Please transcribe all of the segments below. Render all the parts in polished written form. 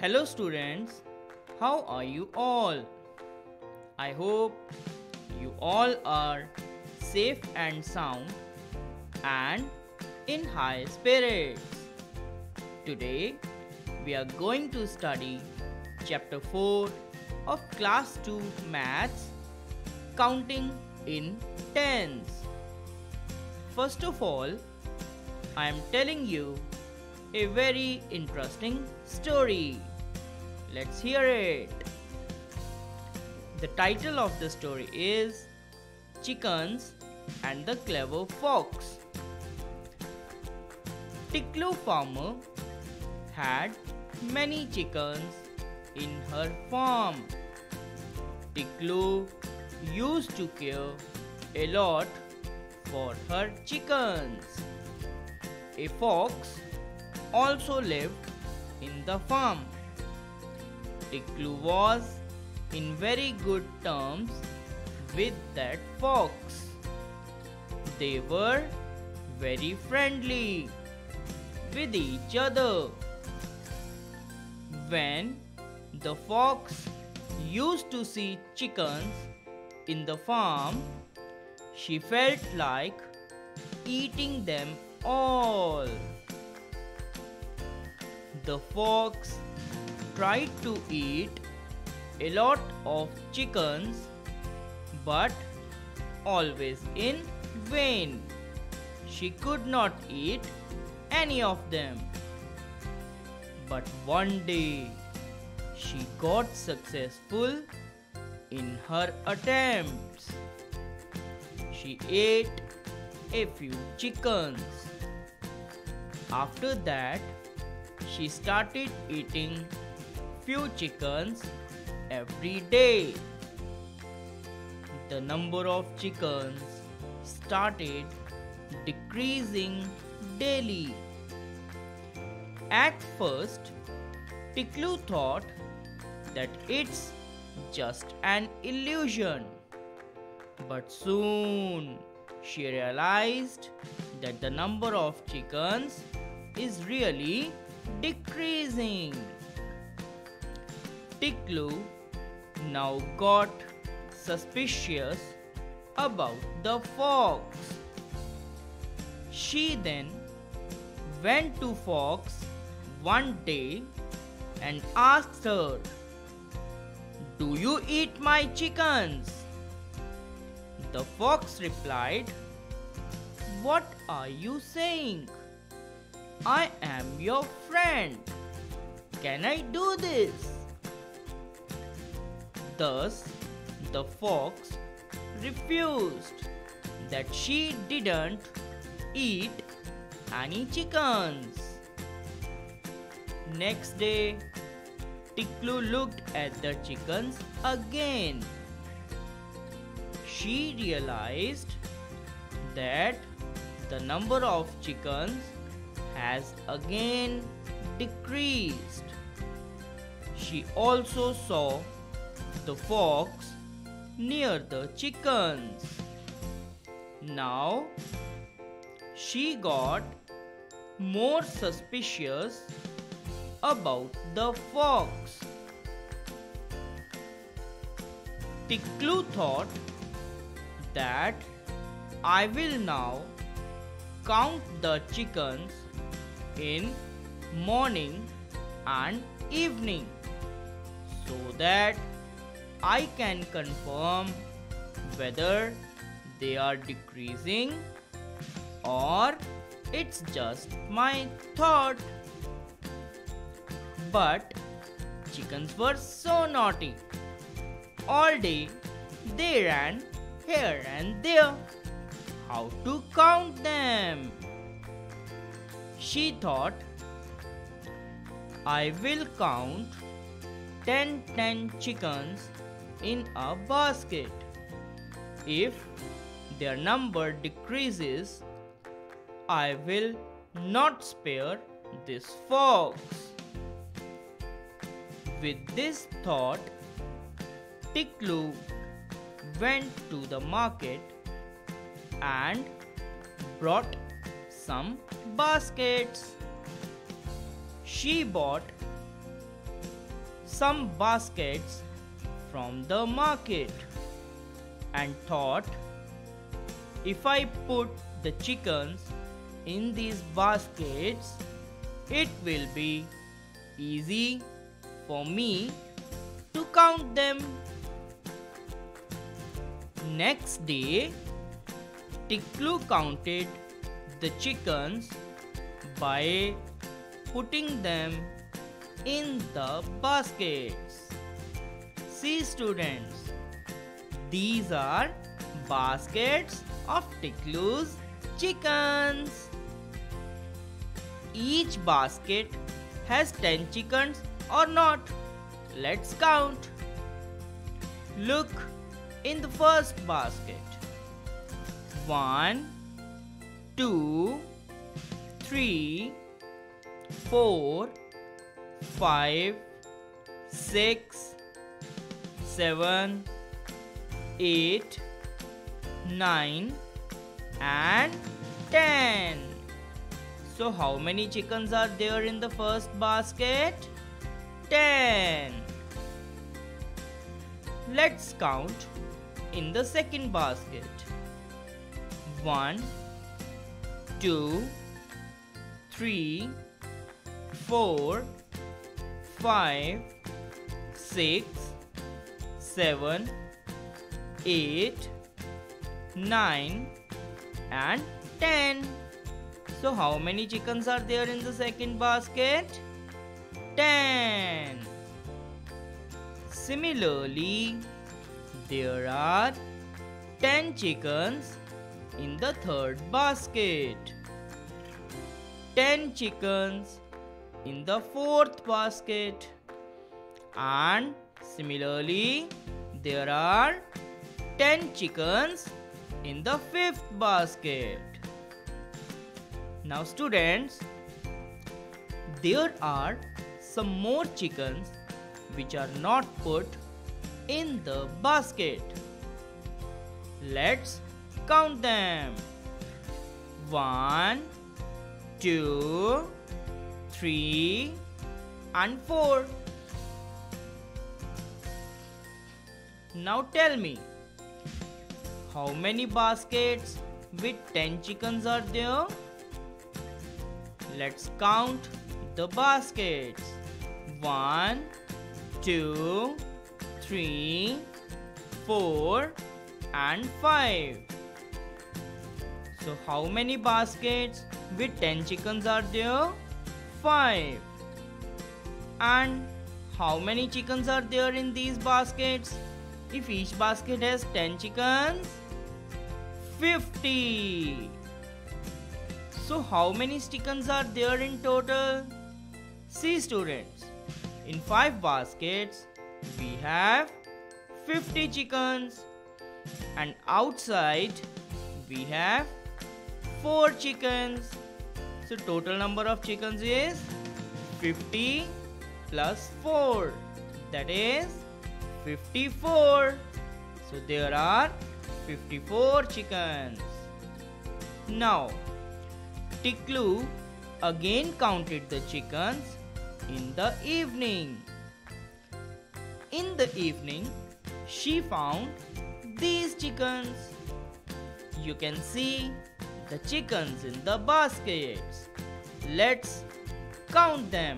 Hello students, how are you all? I hope you all are safe and sound and in high spirits. Today we are going to study chapter 4 of class 2 maths, counting in tens. First of all, I am telling you a very interesting story. Let's hear it. The title of the story is Chickens and the Clever Fox. Tiklu farmer had many chickens in her farm. Tiklu used to care a lot for her chickens. A fox also lived in the farm. Tiklu was in very good terms with that fox. They were very friendly with each other. When the fox used to see chickens in the farm, she felt like eating them all. The fox tried to eat a lot of chickens, but always in vain. She could not eat any of them. But one day she got successful in her attempts. She ate a few chickens. After that, she started eating few chickens every day. The number of chickens started decreasing daily. At first, Tiklu thought that it's just an illusion. But soon she realized that the number of chickens is really decreasing. Tiklu now got suspicious about the fox. She then went to Fox one day and asked her, "Do you eat my chickens?" The fox replied, "What are you saying? I am your friend. Can I do this?" Thus, the fox refused that she didn't eat any chickens. Next day, Tiklu looked at the chickens again. She realized that the number of chickens has again decreased. She also saw the fox near the chickens. Now she got more suspicious about the fox. Tiklu thought that I will now count the chickens in morning and evening so that I can confirm whether they are decreasing or it's just my thought. But chickens were so naughty. All day they ran here and there. How to count them? She thought, I will count 10 chickens in a basket. If their number decreases, I will not spare this fox. With this thought, Tiklu went to the market and brought some baskets. She bought some baskets from the market and thought, if I put the chickens in these baskets, it will be easy for me to count them. Next day, Tiklu counted the chickens by putting them in the baskets. See students, these are baskets of Tiklu's chickens. Each basket has 10 chickens or not? Let's count. Look in the first basket. 1, 2, 3, 4, 5, 6, 7, 8, 9 and 10. So how many chickens are there in the first basket? 10. Let's count in the second basket. 1, 2, 3, 4, 5, 6, 7, 8, 9 and 10. So how many chickens are there in the second basket? 10. Similarly, there are 10 chickens in the third basket, 10 chickens in the fourth basket, and similarly there are 10 chickens in the fifth basket. Now students, there are some more chickens which are not put in the basket. Let's count them. 1, 2, 3 and 4. Now tell me, how many baskets with 10 chickens are there? Let's count the baskets. 1, 2, 3, 4 and 5. So how many baskets with 10 chickens are there? 5. And how many chickens are there in these baskets? If each basket has 10 chickens, 50. So how many chickens are there in total? See students, in 5 baskets we have 50 chickens and outside we have 4 chickens. So total number of chickens is 50 plus 4, that is 54. So there are 54 chickens. Now Tiklu again counted the chickens in the evening. In the evening, she found these chickens. You can see the chickens in the baskets. Let's count them.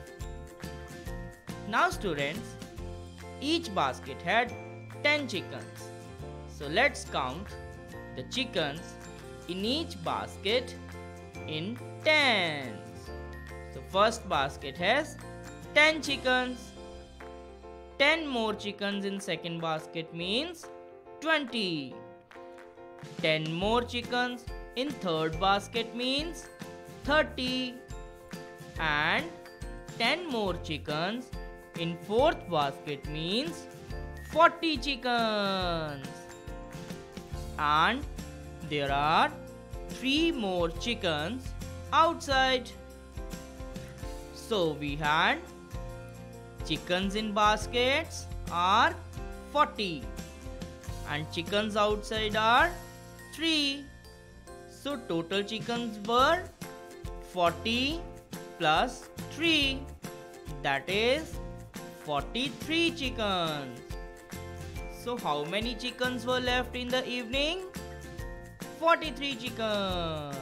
Now students, each basket had 10 chickens. So let's count the chickens in each basket in tens. So first basket has 10 chickens. 10 more chickens in second basket means 20. 10 more chickens in third basket means 30. And 10 more chickens in fourth basket means 40 chickens. And there are 3 more chickens outside. So we had chickens in baskets are 40 and chickens outside are 3. So total chickens were 40 plus 3, that is 43 chickens. So how many chickens were left in the evening? 43 chickens.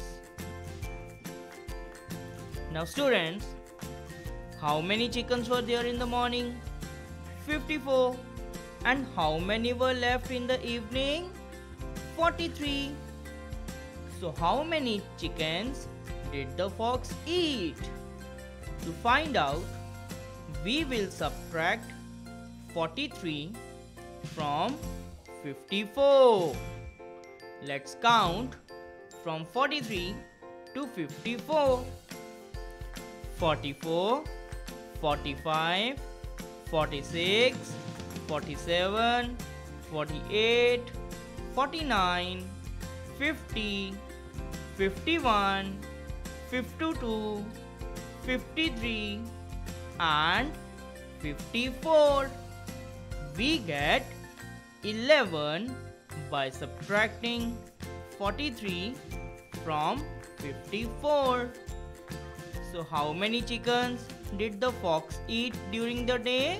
Now students, how many chickens were there in the morning? 54. And how many were left in the evening? 43. So how many chickens did the fox eat? To find out, we will subtract 43 from 54. Let's count from 43 to 54. 44, 45, 46, 47, 48, 49, 50, 51, 52, 53 and 54. We get 11 by subtracting 43 from 54. So how many chickens did the fox eat during the day?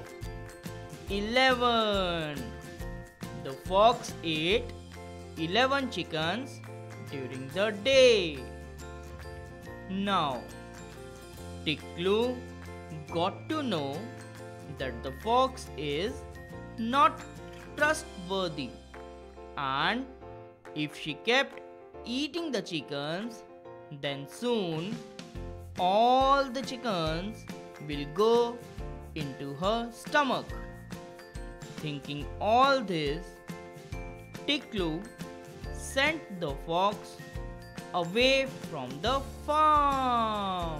11. The fox ate 11 chickens during the day. Now, Tiklu got to know that the fox is not trustworthy, and if she kept eating the chickens, then soon all the chickens will go into her stomach. Thinking all this, Tiklu sent the fox away from the farm.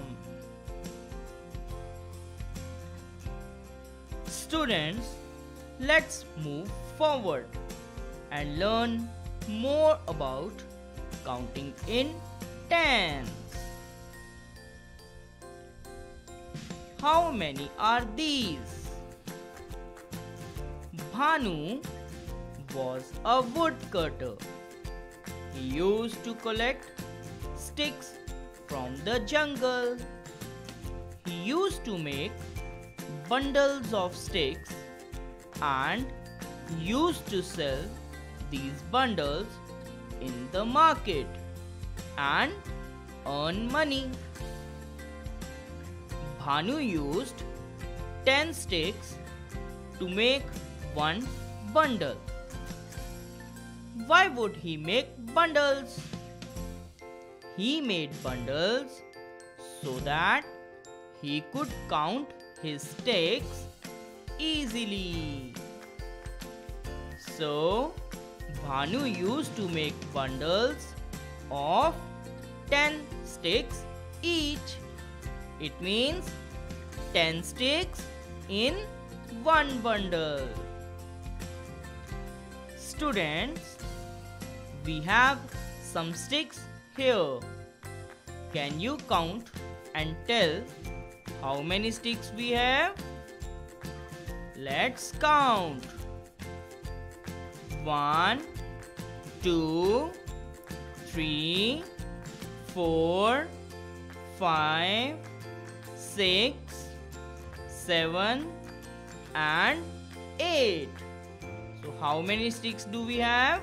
Students, let's move forward and learn more about counting in tens. How many are these? Bhanu was a woodcutter. He used to collect sticks from the jungle. He used to make bundles of sticks and used to sell these bundles in the market and earn money. Bhanu used 10 sticks to make one bundle. Why would he make bundles? He made bundles so that he could count his sticks easily. So, Bhanu used to make bundles of 10 sticks each. It means 10 sticks in one bundle. Students, we have some sticks here. Can you count and tell how many sticks we have? Let's count. 1, 2, 3, 4, 5, 6, 7 and 8. So how many sticks do we have?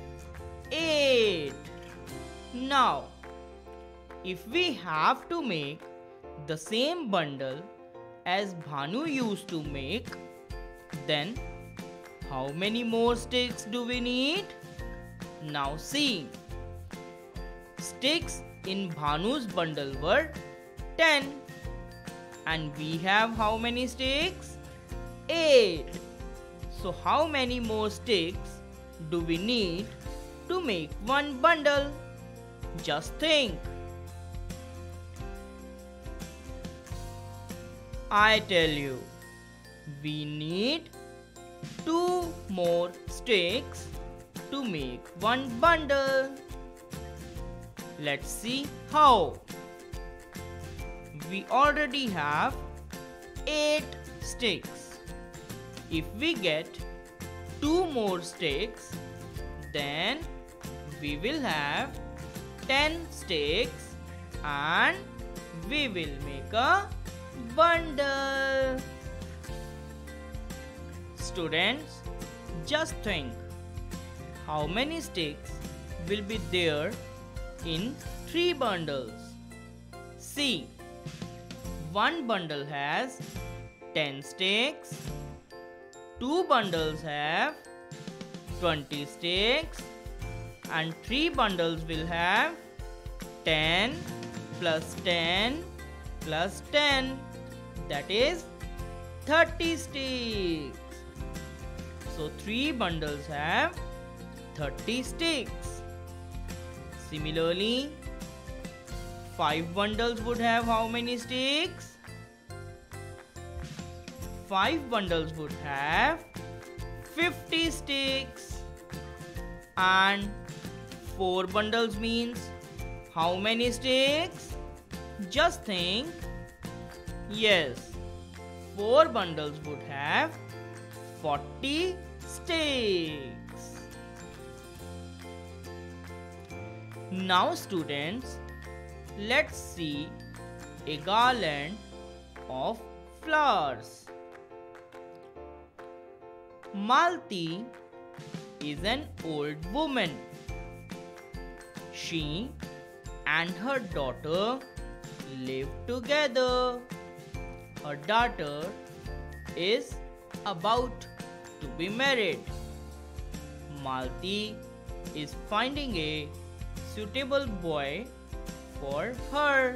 8. Now, if we have to make the same bundle as Bhanu used to make, then how many more sticks do we need? Now see, sticks in Bhanu's bundle were 10 and we have how many sticks? 8. So how many more sticks do we need to make one bundle? Just think. I tell you, we need 2 more sticks to make one bundle. Let's see how. We already have 8 sticks. If we get 2 more sticks, then we will have 10 sticks and we will make a bundle. Students, just think how many sticks will be there in 3 bundles. See, one bundle has 10 sticks, 2 bundles have 20 sticks, and 3 bundles will have 10 plus 10 plus 10, that is 30 sticks. So 3 bundles have 30 sticks. Similarly, 5 bundles would have how many sticks? 5 bundles would have 50 sticks. And 4 bundles means how many sticks? Just think. Yes, 4 bundles would have 40 sticks. Now students, let's see a garland of flowers. Malti is an old woman. She and her daughter live together. Her daughter is about to be married. Malti is finding a suitable boy for her.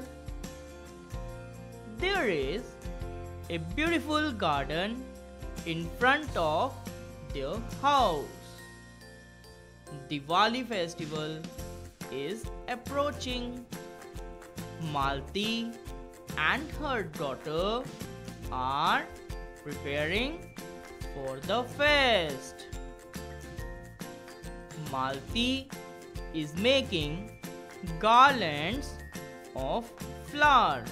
There is a beautiful garden in front of their house. Diwali festival is approaching. Malti and her daughter are preparing for the feast. Malti is making garlands of flowers.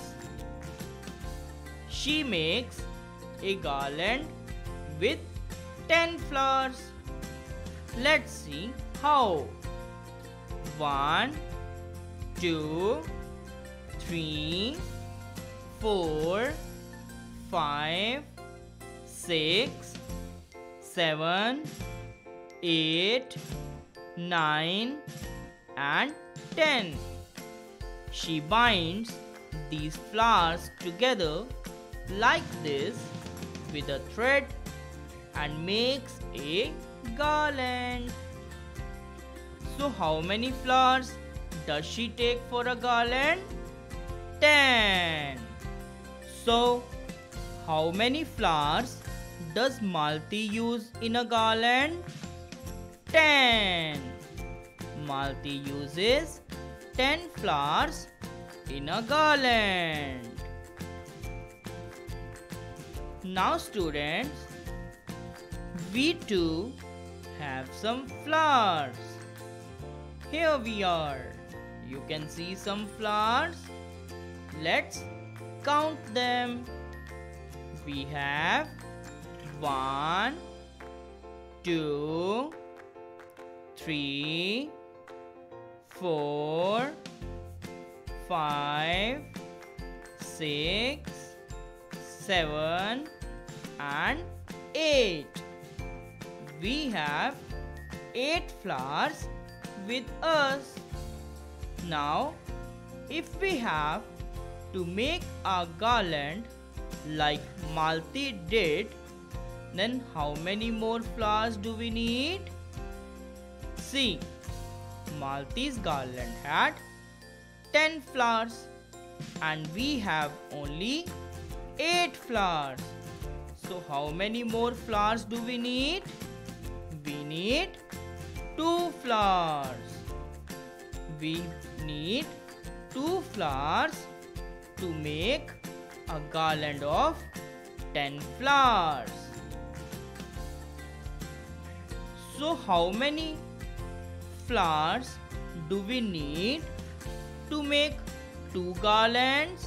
She makes a garland with 10 flowers. Let's see how. 1, 2, 3, 4, 5, 6, 7, 8, 9 and 10. She binds these flowers together like this with a thread and makes a garland. So how many flowers does she take for a garland? 10. So how many flowers does Malti use in a garland? 10. Malti uses 10 flowers in a garland. Now students, we too have some flowers. Here we are. You can see some flowers. Let's count them. We have 1, 2, 3, 4, 5, 6, 7 and 8. We have 8 flowers with us. Now, if we have to make a garland like Malti did, then how many more flowers do we need? See, Malti's garland had 10 flowers and we have only 8 flowers. So how many more flowers do we need? We need 2 flowers. We need 2 flowers to make a garland of 10 flowers. So how many flowers do we need to make 2 garlands?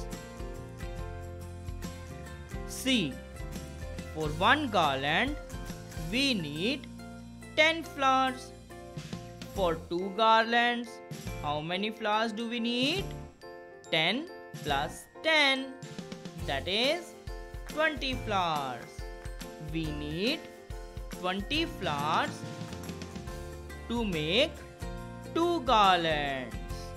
See, for one garland we need 10 flowers. For 2 garlands, how many flowers do we need? 10 plus 10, that is 20 flowers. We need 20 flowers to make 2 garlands.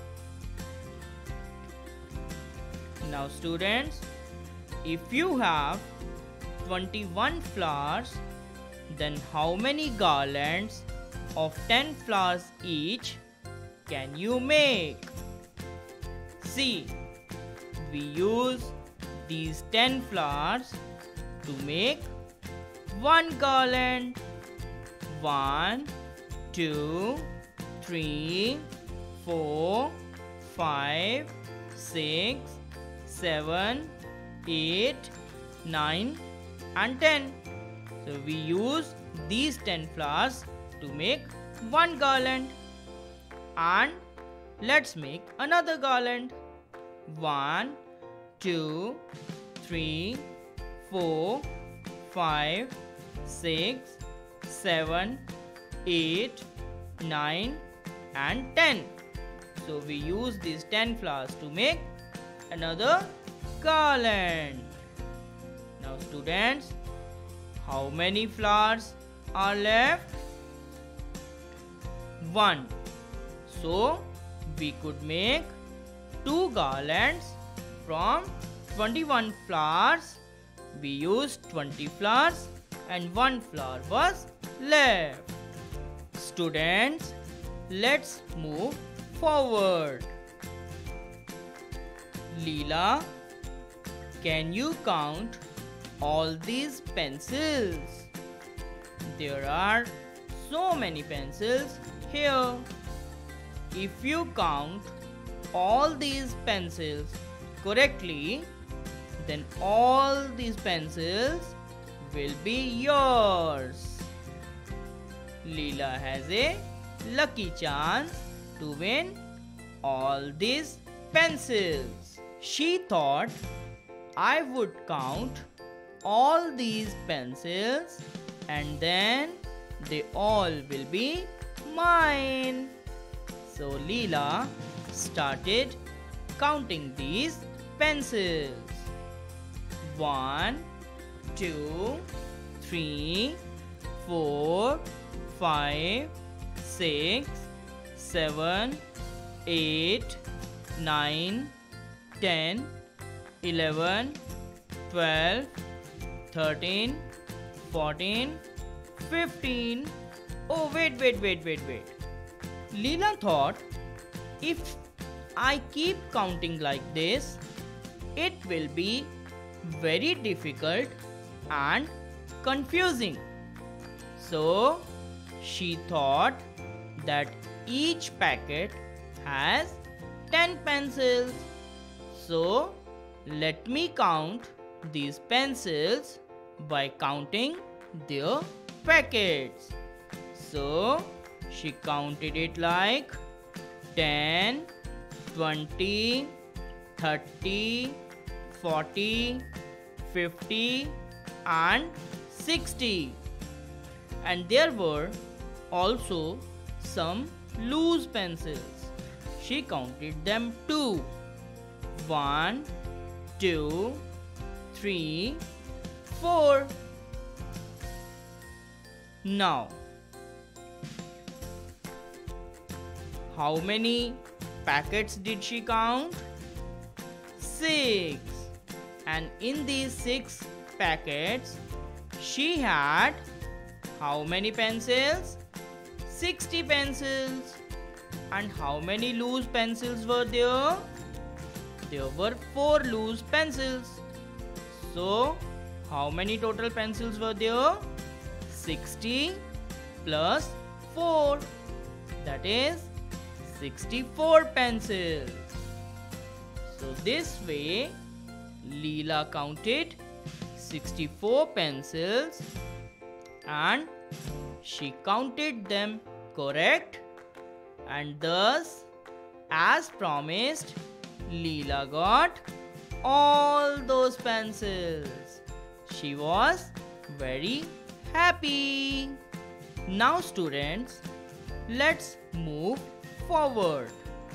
Now students, if you have 21 flowers, then how many garlands of 10 flowers each can you make? See, we use these 10 flowers to make 1 garland. 1, 2, 3, 4, 5, 6, 7, 8, 9 and 10. So we use these 10 flowers to make 1 garland. And let's make another garland. 1, 2, 3, 4, 5, 6, 7, 8, 9 and 10. So we use these 10 flowers to make another garland. Now students, how many flowers are left? 1. So we could make 2 garlands from 21 flowers. We used 20 flowers and 1 flower was left. Students, let's move forward. Leela, can you count all these pencils? There are so many pencils here. If you count all these pencils correctly, then all these pencils will be yours. Leela has a lucky chance to win all these pencils. She thought I would count all these pencils and then they all will be mine. So Leela started counting these pencils. 1, 2, 3, 4, 5, 6, 7, 8, 9, 10, 11, 12, 13, 14, 15. Oh, wait. Leela thought, if I keep counting like this, it will be very difficult and confusing. So she thought that each packet has 10 pencils. So let me count these pencils by counting their packets. So she counted it like 10, 20, 30, 40, 50 and 60. And there were also some loose pencils. She counted them too. 1, 2, 3, 4. Now, how many packets did she count? 6. And in these 6 packets, she had how many pencils? 60 pencils. And how many loose pencils were there? There were 4 loose pencils. So, how many total pencils were there? 60 plus 4. That is 64 pencils. So this way, Leela counted 64 pencils and she counted them correct, and thus, as promised, Leela got all those pencils. She was very happy. Now students, let's move forward.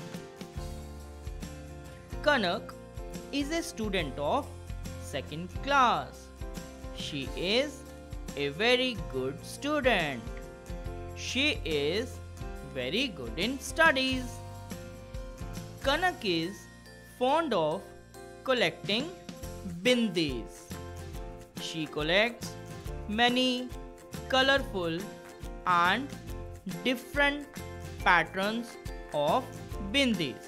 Kanak is a student of 2nd class. She is a very good student. She is very good in studies. Kanak is fond of collecting bindis. She collects many colorful and different patterns of bindis.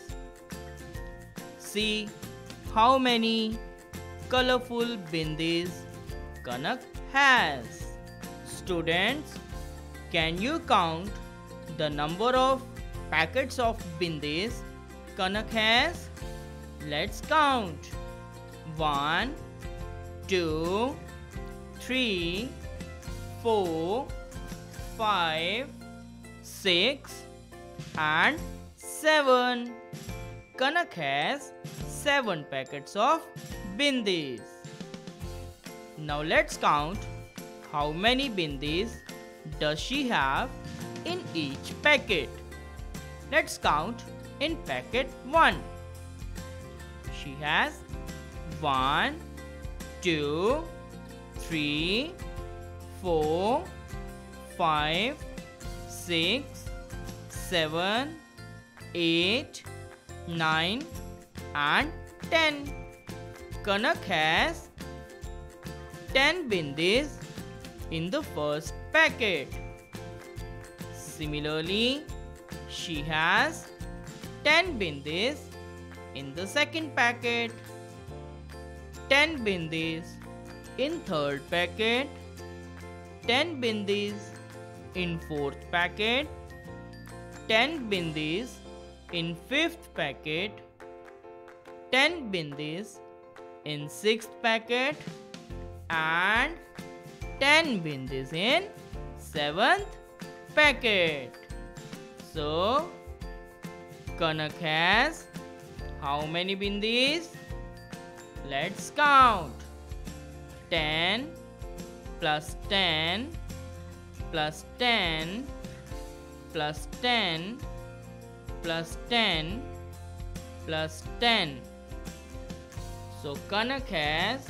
See how many colorful bindis Kanak has. Students, can you count the number of packets of bindis Kanak has? Let's count. 1, 2, 3, 4, 5, 6 and 7. Kanak has 7 packets of bindis. Now let's count how many bindis does she have in each packet. Let's count in packet 1. She has 1, 2, 3, 4, 5, 6, 7, 8, 9 and 10. Kanak has 10 bindis in the first packet. Similarly, she has 10 bindis in the second packet, 10 bindis in third packet, 10 bindis in fourth packet, 10 bindis in fifth packet, 10 bindis in sixth packet and 10 bindis in seventh packet. So, Kanak has how many bindis? Let's count. 10 plus 10 plus 10 plus 10 plus 10 plus 10. So Kanak has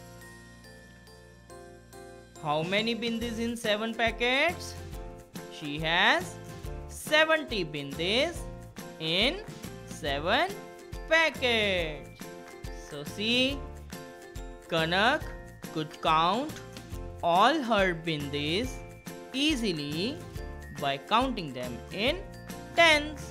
how many bindis in 7 packets? She has 70 bindis in 7 packets. So see, Kanak could count all her bindis easily by counting them in tens.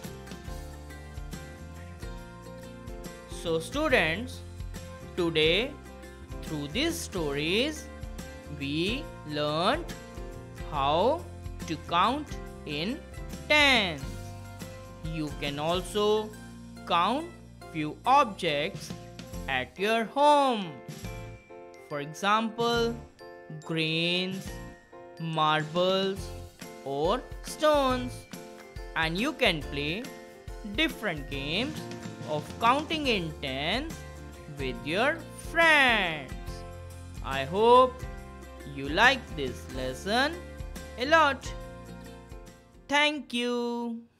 So students, today through these stories we learned how to count in tens. You can also count few objects at your home. For example, grains, marbles or stones. And you can play different games of counting in tens with your friends. I hope you like this lesson a lot. Thank you.